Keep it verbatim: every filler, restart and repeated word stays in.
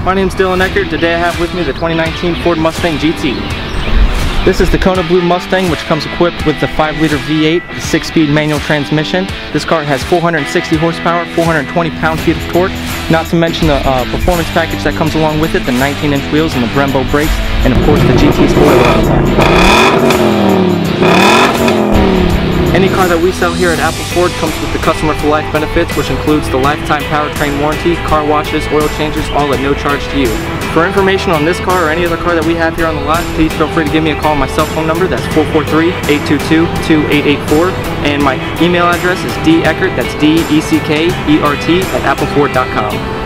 my name is Eckert. Today I have with me the twenty nineteen Ford Mustang G T. This is the Kona Blue Mustang, which comes equipped with the five liter V eight, six speed manual transmission. This car has four hundred sixty horsepower, four hundred twenty pound-feet of torque, not to mention the uh, performance package that comes along with it, the nineteen inch wheels and the Brembo brakes, and of course the G T spoiler. Any car that we sell here at Apple Ford comes with the Customer for Life benefits, which includes the lifetime powertrain warranty, car washes, oil changes, all at no charge to you. For information on this car or any other car that we have here on the lot, please feel free to give me a call on my cell phone number. That's four four three, eight two two, two eight eight four. And my email address is d eckert, that's D E C K E R T, at apple ford dot com.